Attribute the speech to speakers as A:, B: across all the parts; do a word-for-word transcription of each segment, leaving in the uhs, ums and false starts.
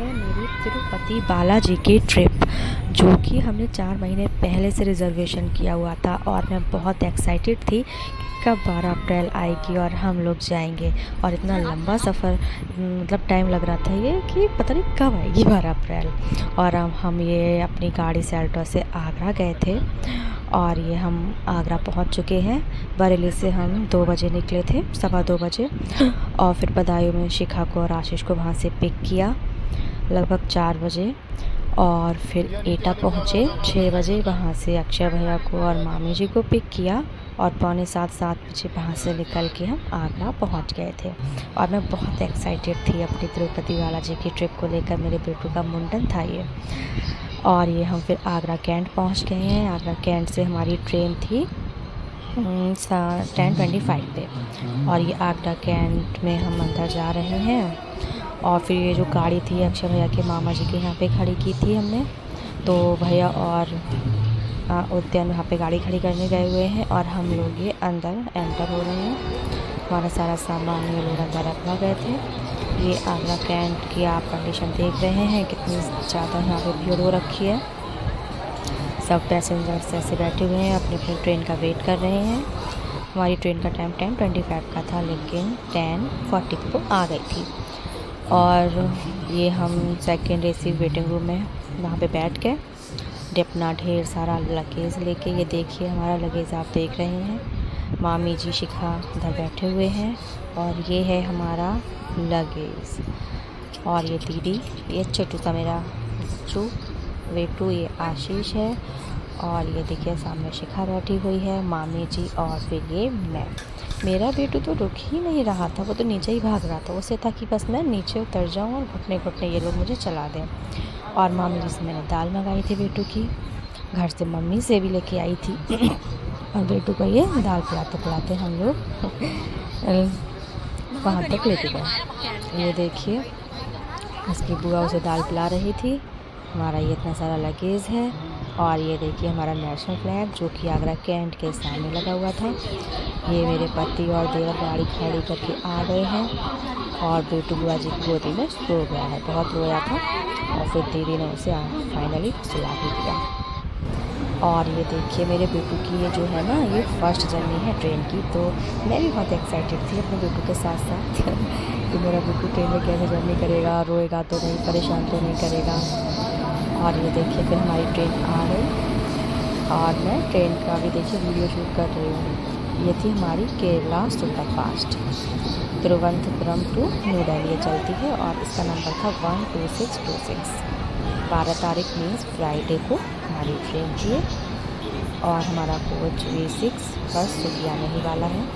A: है मेरी तिरुपति बालाजी की ट्रिप, जो कि हमने चार महीने पहले से रिज़र्वेशन किया हुआ था और मैं बहुत एक्साइटेड थी कि कब बारह अप्रैल आएगी और हम लोग जाएंगे। और इतना लंबा सफ़र मतलब टाइम लग रहा था ये कि पता नहीं कब आएगी बारह अप्रैल। और हम हम ये अपनी गाड़ी से अल्टो से आगरा गए थे और ये हम आगरा पहुंच चुके हैं। बरेली से हम दो बजे निकले थे, सवा दो बजे, और फिर बदायूं में शिखा को और आशीष को वहाँ से पिक किया लगभग चार बजे, और फिर एटा पहुँचे छः बजे। वहाँ से अक्षय भैया को और मामी जी को पिक किया और पौने सात सात बजे वहाँ से निकल के हम आगरा पहुँच गए थे। और मैं बहुत एक्साइटेड थी अपनी तिरुपति बालाजी की ट्रिप को लेकर। मेरे बेटू का मुंडन था ये। और ये हम फिर आगरा कैंट पहुँच गए हैं। आगरा कैंट से हमारी ट्रेन थी टेन ट्वेंटी फाइव पे, और ये आगरा कैंट में हम अंदर जा रहे हैं। और फिर ये जो गाड़ी थी अक्षय भैया के मामा जी के यहाँ पे खड़ी की थी हमने, तो भैया और उद्यान वहाँ पे गाड़ी खड़ी करने गए हुए हैं और हम लोग ये अंदर एंटर हो रहे हैं। हमारा सारा सामान ये लोग अंदर रखवा गए थे। ये आगरा कैंट की आप कंडीशन देख रहे हैं, कितनी ज़्यादा यहाँ पे भीड़ हो रखी है। सब पैसेंजर्स ऐसे बैठे हुए हैं, अपनी अपनी ट्रेन का वेट कर रहे हैं। हमारी ट्रेन का टाइम टेन ट्वेंटी फाइव का था, लेकिन टेन फोर्टी को आ गई थी। और ये हम सेकेंड एसी वेटिंग रूम में वहाँ पे बैठ गए, अपना ढेर सारा लगेज लेके। ये देखिए हमारा लगेज आप देख रहे हैं। मामी जी शिखा उधर बैठे हुए हैं और ये है हमारा लगेज। और ये दीदी, ये छोटू सा मेरा बच्चू वेटू, ये आशीष है। और ये देखिए सामने शिखा बैठी हुई है, मामी जी, और फिर ये मैं। मेरा बेटू तो रुक ही नहीं रहा था, वो तो नीचे ही भाग रहा था। उसे था कि बस मैं नीचे उतर जाऊं और घुटने घुटने ये लोग मुझे चला दें। और मामी जी से मैंने दाल मंगाई थी बेटू की, घर से मम्मी से भी लेके आई थी। और बेटू को ये दाल पिलाते पिलाते हम लोग वहाँ तक लेके गए। ये देखिए उसकी बुआ उसे दाल पिला रही थी। हमारा ये इतना सारा लगेज है। और ये देखिए हमारा नेशनल फ्लैग, जो कि आगरा कैंट के सामने लगा हुआ था। ये मेरे पति और देवर गाड़ी खड़ी करके आ गए हैं और बेटू बुआ जी की गोदी में सो गया है, बहुत रोया था। और फिर दीदी ने उसे फाइनली सुला भी दिया। और ये देखिए मेरे बेटू की ये जो है ना, ये फर्स्ट जर्नी है ट्रेन की, तो मैं भी बहुत एक्साइटेड थी अपने बेटू के साथ साथ कि मेरा बेटू ट्रेन में कैसे जर्नी करेगा, रोएगा तो नहीं, परेशान तो नहीं करेगा। और ये देखिए फिर हमारी ट्रेन आ गई और मैं ट्रेन का भी देखिए वीडियो शूट कर रही हूँ। ये थी हमारी केरला सुपरफास्ट, तिरुवनंतपुरम टू न्यू दिल्ली चलती है और इसका नंबर था one two six two six. बारह तारीख मीन्स फ्राइडे को हमारी ट्रेन थी और हमारा कोच वी सिक्स बस सुबह आने ही वाला है।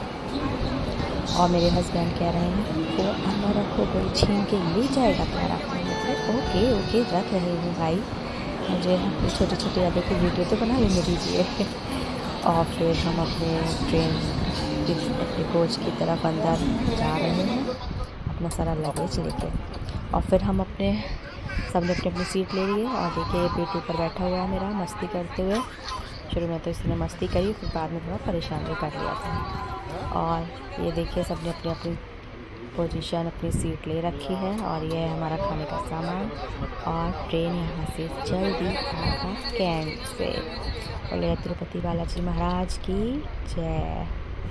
A: और मेरे हस्बैंड कह रहे हैं वो हमारा को कोई छीन के ले जाएगा तुम्हारा फोन। ओके ओके रख रहे हूँ भाई, मुझे छोटे छोटे यादों की वीडियो तो बना लेने दीजिए। और फिर हम अपने ट्रेन अपने कोच की तरफ अंदर जा रहे हैं अपना सारा लगेज लेके। और फिर हम अपने सबने अपनी अपनी सीट ले ली है। और देखिए ये बेटू पर बैठा हुआ है मेरा मस्ती करते हुए। शुरू में तो इसने मस्ती करी, फिर बाद में थोड़ा परेशान भी कर लिया था। और ये देखिए सबने अपनी अपनी पोजीशन अपनी सीट ले रखी है। और ये है हमारा खाने का सामान। और ट्रेन यहाँ से चल दी आगरा कैंट से। बोले तिरुपति बालाजी महाराज की जय।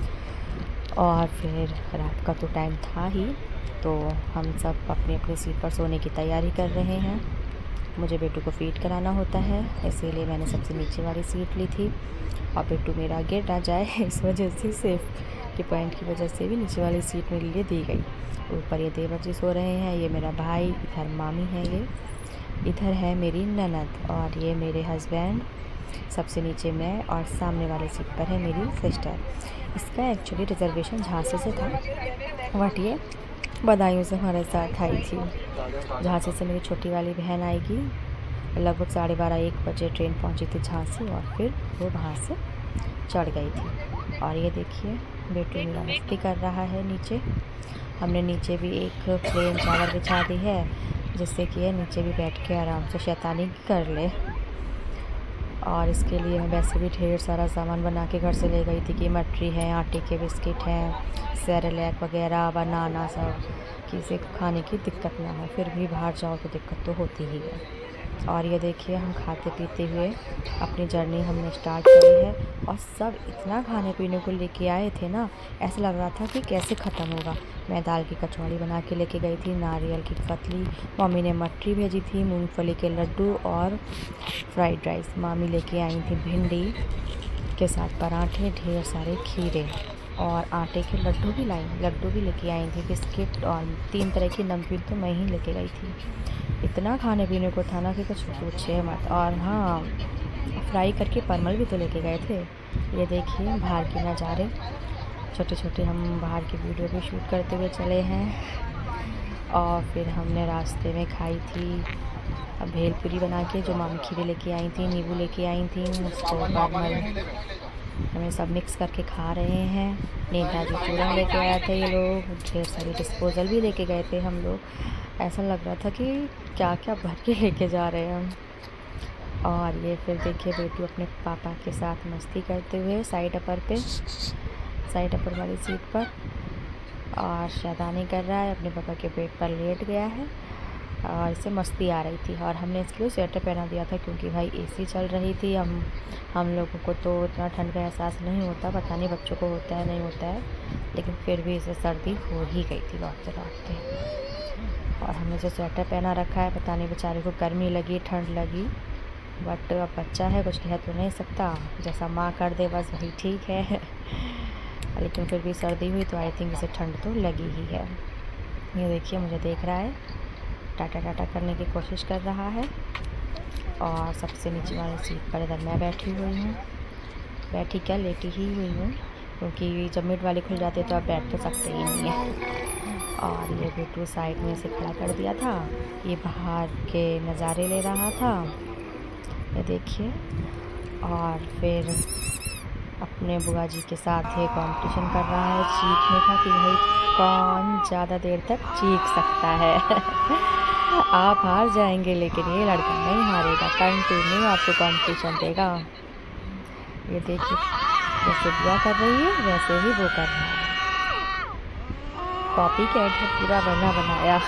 A: और फिर रात का तो टाइम था ही, तो हम सब अपनी अपनी सीट पर सोने की तैयारी कर रहे हैं। मुझे बेटू को फीड कराना होता है, इसीलिए मैंने सबसे नीचे वाली सीट ली थी। और बेटू मेरा गिर ना जाए इस वजह से, सेफ्टी पॉइंट की वजह से भी नीचे वाली सीट मेरे लिए दी गई। ऊपर ये देवर जी सो रहे हैं, ये मेरा भाई, इधर मामी है, ये इधर है मेरी ननद, और ये मेरे हस्बैंड, सबसे नीचे मैं, और सामने वाली सीट पर है मेरी सिस्टर। इसका एक्चुअली रिजर्वेशन झांसी से था, बट ये बदायूं से हमारे साथ आई थी। झांसी से मेरी छोटी वाली बहन आएगी। लगभग साढ़े बारह एक बजे ट्रेन पहुंची थी झांसी और फिर वो वहाँ से चढ़ गई थी। और ये देखिए बेटू मेरा मस्ती कर रहा है नीचे। हमने नीचे भी एक प्लेन चादर बिछा दी है, जिससे कि ये नीचे भी बैठ के आराम से शैतानी कर ले। और इसके लिए मैं वैसे भी ढेर सारा सामान बना के घर से ले गई थी कि मटरी है, आटे के बिस्किट हैं, सेरेलैक वगैरह, बनाना, सब कि इसे खाने की दिक्कत ना हो। फिर भी बाहर जाओ तो दिक्कत तो होती ही है। और ये देखिए हम खाते पीते हुए अपनी जर्नी हमने स्टार्ट करी है। और सब इतना खाने पीने को लेके आए थे ना, ऐसा लग रहा था कि कैसे ख़त्म होगा। मैं दाल की कचौड़ी बना के लेके गई थी, नारियल की कतली, मम्मी ने मटरी भेजी थी, मूंगफली के लड्डू और फ्राइड राइस, मामी लेके आई थी भिंडी के साथ पराठे, ढेर सारे खीरे और आटे के लड्डू भी लाई लड्डू भी लेके आई थी, बिस्किट और तीन तरह की नमकीन तो मैं ही लेके गई थी। इतना खाने पीने को था ना कि कुछ पूछे मत। और हाँ, फ्राई करके परमल भी तो लेके गए थे। ये देखिए बाहर के नज़ारे, छोटे छोटे हम बाहर की वीडियो भी शूट करते हुए चले हैं। और फिर हमने रास्ते में खाई थी भेलपूरी बना के, जो मामी खीरे लेके आई थी, नींबू लेके आई थी, उसको परमल हमें सब मिक्स करके खा रहे हैं। नेताजी चूरन लेके आए थे ये लोग, ढेर सारे डिस्पोजल भी लेके गए थे हम लोग। ऐसा लग रहा था कि क्या क्या भर के लेके जा रहे हैं हम। और ये फिर देखिए बेटू अपने पापा के साथ मस्ती करते हुए साइड अपर पे, साइड अपर वाली सीट पर, और शैतानी कर रहा है, अपने पापा के पेट पर लेट गया है और इसे मस्ती आ रही थी। और हमने इसके लिए स्वेटर पहना दिया था क्योंकि भाई एसी चल रही थी। हम हम लोगों को तो इतना ठंड का एहसास नहीं होता, पता नहीं बच्चों को होता है नहीं होता है, लेकिन फिर भी इसे सर्दी हो ही गई थी दौड़ते दौड़ते। और हमने जो स्वेटर पहना रखा है, पता नहीं बेचारे को गर्मी लगी, ठंड लगी, बट अब बच्चा है, कुछ कह तो नहीं सकता, जैसा माँ कर दे बस वही ठीक है। लेकिन फिर भी सर्दी हुई तो आई थिंक इसे ठंड तो लगी ही है। ये देखिए मुझे देख रहा है, टाटा टाटा करने की कोशिश कर रहा है। और सबसे नीचे वाली सीट पर इधर मैं बैठी हुई हूँ, बैठी क्या लेटी ही हुई हूँ, क्योंकि जब मिड वाली खुल जाती है तो आप बैठ तो सकते ही नहीं है। और ये बेटू साइड में से खड़ा कर दिया था, ये बाहर के नज़ारे ले रहा था, ये देखिए। और फिर अपने बुआ जी के साथ ये कंपटीशन कर रहा है चीखने का कि भाई कौन ज़्यादा देर तक चीख सकता है। आप हार जाएंगे लेकिन ये लड़का नहीं हारेगा, कंटिन्यू आपको कंपटीशन देगा। ये देखिए जैसे बुआ कर रही है वैसे ही वो कर रहा है, कॉपी कैट है पूरा बना बनाया।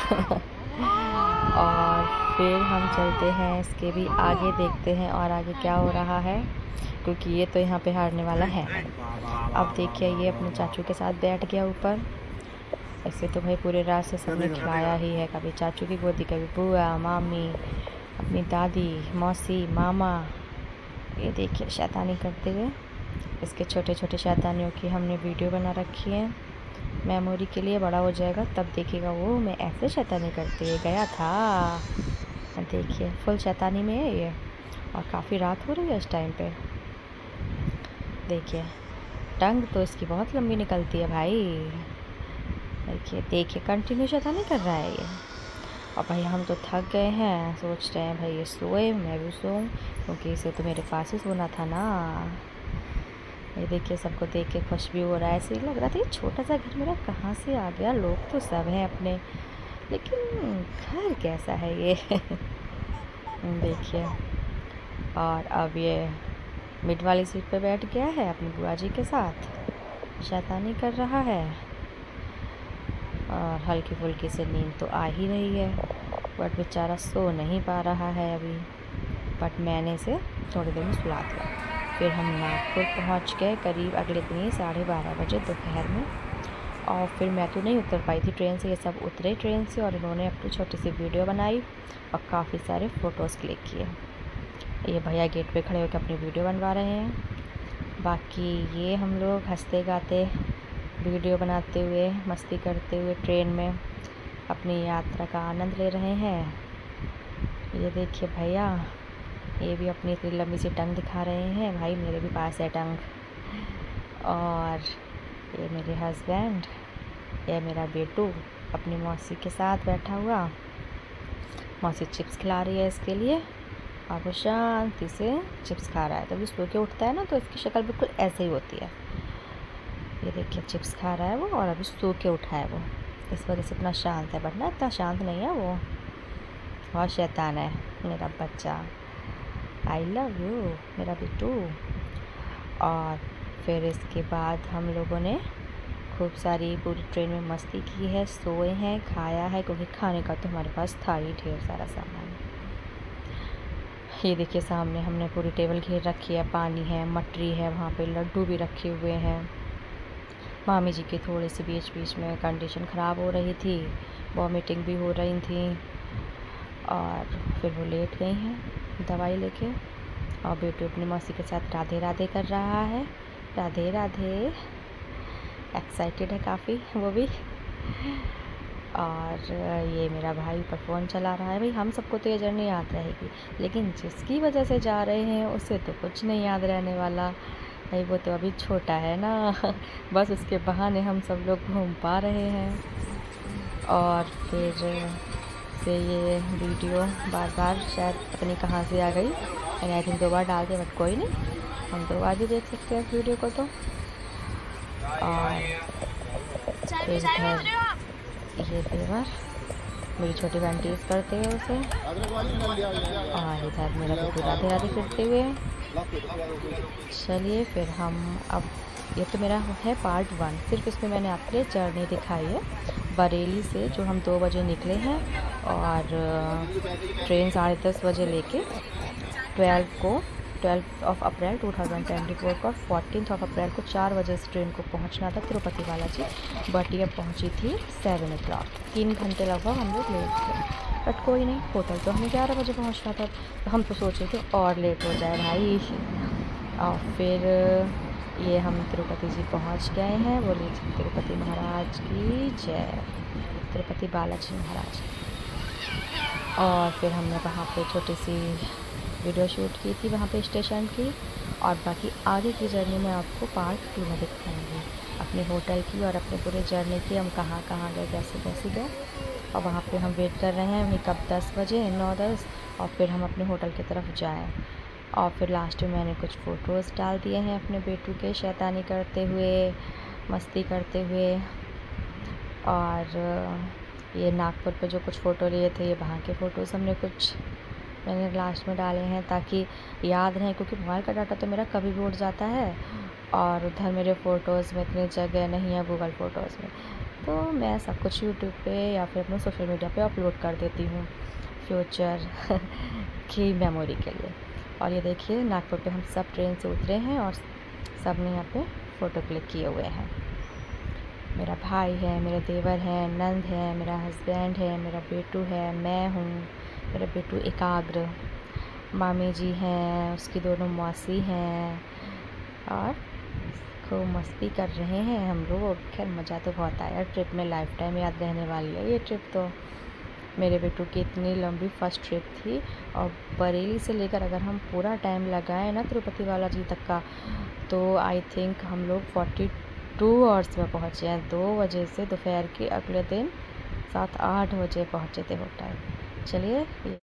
A: और फिर हम चलते हैं इसके भी आगे, देखते हैं और आगे क्या हो रहा है, क्योंकि ये तो यहाँ पे हारने वाला है। अब देखिए ये अपने चाचू के साथ बैठ गया ऊपर। ऐसे तो भाई पूरे रात से सबने खिलाया ही है, कभी चाचू की गोदी, कभी बुआ, मामी, अपनी दादी, मौसी, मामा। ये देखिए शैतानी करते हुए, इसके छोटे छोटे शैतानियों की हमने वीडियो बना रखी है मेमोरी के लिए, बड़ा हो जाएगा तब देखिएगा वो मैं ऐसे शैतानी करते हुए गया था। देखिए फुल शैतानी में है ये, और काफ़ी रात हो रही है इस टाइम पे। देखिए टंग तो इसकी बहुत लंबी निकलती है भाई, देखिए देखिए कंटिन्यू शैतानी कर रहा है ये। और भाई हम तो थक गए हैं, सोच रहे हैं भाई ये सोए मैं भी सोऊं, क्योंकि इसे तो मेरे पास ही सोना था ना। ये देखिए सबको देख के खुश भी हो रहा है, ऐसे ही लग रहा था ये छोटा सा घर मेरा कहाँ से आ गया, लोग तो सब हैं अपने, लेकिन घर कैसा है ये। देखिए और अब ये मिड वाली सीट पे बैठ गया है अपनी बुआ जी के साथ, शैतानी कर रहा है। और हल्की फुल्की से नींद तो आ ही रही है, बट बेचारा सो नहीं पा रहा है अभी, बट मैंने इसे थोड़ी देर में सुला दिया। फिर हम नागपुर पहुंच गए करीब अगले दिन ही साढ़े बारह बजे दोपहर में। और फिर मैं तो नहीं उतर पाई थी ट्रेन से, ये सब उतरे ट्रेन से और इन्होंने अपनी छोटी सी वीडियो बनाई और काफ़ी सारे फ़ोटोज़ क्लिक किए। ये भैया गेट पे खड़े होकर अपनी वीडियो बनवा रहे हैं, बाकी ये हम लोग हंसते गाते वीडियो बनाते हुए मस्ती करते हुए ट्रेन में अपनी यात्रा का आनंद ले रहे हैं। ये देखिए भैया ये भी अपनी इतनी लंबी सी टंग दिखा रहे हैं, भाई मेरे भी पास है टंग। और ये मेरे हस्बैंड, ये मेरा बेटू अपनी मौसी के साथ बैठा हुआ, मौसी चिप्स खिला रही है इसके लिए और वो शांति से चिप्स खा रहा है। तभी सो के उठता है ना तो इसकी शक्ल बिल्कुल ऐसे ही होती है। ये देखिए चिप्स खा रहा है वो और अभी सो के उठा है वो, इस वजह से इतना शांत है, वरना इतना शांत नहीं है वो, बहुत शैतान है मेरा बच्चा। आई लव यू मेरा बिट्टू। और फिर इसके बाद हम लोगों ने खूब सारी पूरी ट्रेन में मस्ती की है, सोए हैं, खाया है, क्योंकि खाने का तो हमारे पास था ही ढेर सारा सामान। ये देखिए सामने हमने पूरी टेबल घेर रखी है, पानी है, मटरी है, वहाँ पे लड्डू भी रखे हुए हैं। मामी जी की थोड़ी सी बीच बीच में कंडीशन ख़राब हो रही थी, वॉमिटिंग भी हो रही थी, और फिर वो लेट गई हैं दवाई लेके। और बेटू अपनी मौसी के साथ राधे राधे कर रहा है, राधे राधे, एक्साइटेड है काफ़ी वो भी। और ये मेरा भाई ऊपर फ़ोन चला रहा है। भाई हम सबको तो ये जर्नी याद रहेगी, लेकिन जिसकी वजह से जा रहे हैं उसे तो कुछ नहीं याद रहने वाला। भाई वो तो अभी छोटा है ना, बस उसके बहाने हम सब लोग घूम पा रहे हैं। और फिर से ये वीडियो बार बार शायद पता नहीं कहाँ से आ गई, मैंने आई थिंक दो बार डाल दिया, बट कोई नहीं, हम दो बार भी देख सकते हैं इस वीडियो को तो। और फिर इधर ये देवर मेरी छोटी बहन टीज करते हुए उसे, और इधर मेरा बिल्कुल राधे राधे करते हुए। चलिए फिर हम अब, ये तो मेरा है पार्ट वन, सिर्फ इसमें मैंने आपके लिए जर्नी दिखाई है बरेली से, जो हम दो बजे निकले हैं और ट्रेन साढ़े दस बजे लेके ट्वेल्व को twelfth of April two thousand twenty four को, फोर्टीन ऑफ अप्रैल को चार बजे इस ट्रेन को पहुंचना था तिरुपति बालाजी, बट ये पहुंची थी सेवन ओ क्लॉक, तीन घंटे लगभग हम लोग लेट थे। बट कोई नहीं, होटल तो हमें ग्यारह बजे पहुंचना था, तो हम तो सोच रहे थे और लेट हो जाए भाई। और फिर ये हम तिरुपति जी पहुँच गए हैं। बोलिए तिरुपति महाराज की जय, तिरुपति बालाजी महाराज। और फिर हमने वहाँ पे छोटी सी वीडियो शूट की थी वहाँ पे स्टेशन की, और बाकी आगे की जर्नी में आपको पार्ट टू में दिखाएंगे, अपने होटल की और अपने पूरे जर्नी की, हम कहाँ कहाँ गए, कैसे कैसे गए। और वहाँ पे हम वेट कर रहे हैं अभी कब दस बजे, नौ दस, और फिर हम अपने होटल की तरफ जाएं। और फिर लास्ट में मैंने कुछ फ़ोटोज़ डाल दिए हैं अपने बेटू के, शैतानी करते हुए, मस्ती करते हुए। और ये नागपुर पे जो कुछ फ़ोटो लिए थे, ये वहाँ के फ़ोटोज़ हमने कुछ मैंने लास्ट में डाले हैं ताकि याद रहें, क्योंकि मोबाइल का डाटा तो मेरा कभी भी उड़ जाता है, और उधर मेरे फ़ोटोज़ में इतनी जगह नहीं है गूगल फ़ोटोज़ में, तो मैं सब कुछ यूट्यूब पे या फिर अपने सोशल मीडिया पे अपलोड कर देती हूँ फ्यूचर की मेमोरी के लिए। और ये देखिए नागपुर पे हम सब ट्रेन से उतरे हैं और सब ने यहाँ पे फ़ोटो क्लिक किए हुए हैं। मेरा भाई है, मेरे देवर हैं, नंद है, मेरा हस्बैंड है, मेरा बेटू है, मैं हूँ, मेरा बेटू एकाग्र, मामी जी हैं, उसकी दोनों मौसी हैं, और खूब मस्ती कर रहे हैं हम लोग। खैर मज़ा तो बहुत आया ट्रिप में, लाइफ टाइम याद रहने वाली है ये ट्रिप तो। मेरे बेटू की इतनी लंबी फर्स्ट ट्रिप थी, और बरेली से लेकर अगर हम पूरा टाइम लगाएं ना तिरुपति बालाजी तक का, तो आई थिंक हम लोग फोर्टी टू आवर्स में पहुँचे हैं। दो बजे से दोपहर के अगले दिन सात आठ बजे पहुँचे थे होटल। चलिए।